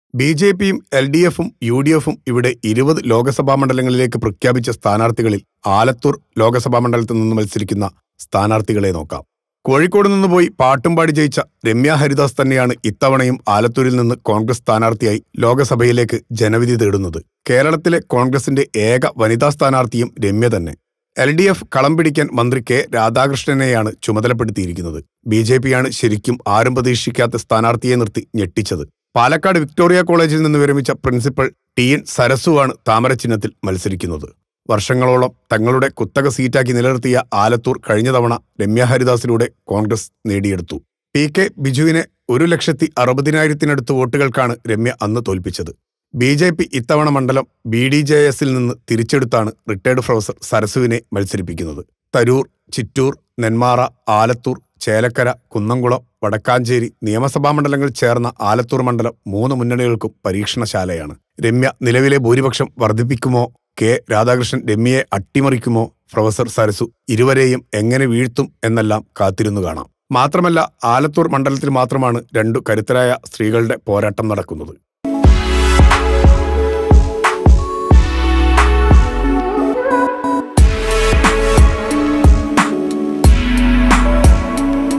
ബി.ജെ.പിയും എൽ.ഡി.എഫും യു.ഡി.എഫും ഇവിടെ 20 ലോക്സഭാ മണ്ഡലങ്ങളിലേക്ക് പ്രഖ്യാപിച്ച സ്ഥാനാർത്ഥികളിൽ ആലത്തൂർ ലോക്സഭാ മണ്ഡലത്തിൽ നിന്ന് മത്സരിക്കുന്ന സ്ഥാനാർത്ഥികളെ നോക്കാം. കോഴിക്കോട് നിന്ന് പോയി പാട്ടുംപാടി ജയിച്ച രമ്യ ഹരിദാസ് തന്നെയാണ് ഇത്തവണയും ആലത്തൂരിൽ നിന്ന് കോൺഗ്രസ് സ്ഥാനാർത്ഥിയായി ലോക്സഭയിലേക്ക് ജനവിധി തേടുന്നത്. കേരളത്തിലെ കോൺഗ്രസിന്റെ ഏക വനിതാ സ്ഥാനാർത്ഥിയും രമ്യ തന്നെ. എൽ.ഡി.എഫ് കളം പിടിക്കാൻ മന്ത്രി കെ രാധാകൃഷ്ണനെയാണ് ചുമതലപ്പെടുത്തിയിരിക്കുന്നത്. ബി.ജെ.പിയാണ് ശരിക്കും ആരും പ്രതീക്ഷിക്കാത്ത സ്ഥാനാർത്ഥിയെ നിർത്തി ഞെട്ടിച്ചത്. പാലക്കാട് വിക്ടോറിയ കോളേജിൽ നിന്ന് വിരമിച്ച പ്രിൻസിപ്പൽ ടി.എൻ. സരസുവാണ് താമര ചിഹ്നത്തിൽ മത്സരിക്കുന്നത്. വർഷങ്ങളോളം തങ്ങളുടെ കുത്തക സീറ്റാക്കി നിലനിർത്തിയ ആലത്തൂർ കഴിഞ്ഞ തവണ രമ്യ ഹരിദാസിലൂടെ കോൺഗ്രസ് നേടിയെടുത്തു. പി.കെ. ബിജുവിനെ 1,60,000-നടുത്ത് വോട്ടുകൾക്കാണ് രമ്യ അന്ന് തോൽപ്പിച്ചത്. ബി.ജെ.പി ഇത്തവണ മണ്ഡലം ബി.ഡി.ജെ.എസിൽ നിന്ന് തിരിച്ചെടുത്താണ് റിട്ടയർഡ് പ്രൊഫസർ സരസുവിനെ മത്സരിപ്പിക്കുന്നത്. തരൂർ, ചിറ്റൂർ, നെന്മാറ, ആലത്തൂർ, ചേലക്കര, കുന്നംകുളം, വടക്കാഞ്ചേരി നിയമസഭാ മണ്ഡലങ്ങൾ ചേർന്ന ആലത്തൂർ മണ്ഡലം 3 മുന്നണികൾക്കും പരീക്ഷണശാലയാണ്. രമ്യ നിലവിലെ ഭൂരിപക്ഷം വർദ്ധിപ്പിക്കുമോ? കെ രാധാകൃഷ്ണൻ രമ്യയെ അട്ടിമറിക്കുമോ? പ്രൊഫസർ സരസു ഇരുവരെയും എങ്ങനെ വീഴ്ത്തും എന്നെല്ലാം കാത്തിരുന്നു കാണാം. മാത്രമല്ല, ആലത്തൂർ മണ്ഡലത്തിൽ മാത്രമാണ് 2 കരുത്തരായ സ്ത്രീകളുടെ പോരാട്ടം നടക്കുന്നത്.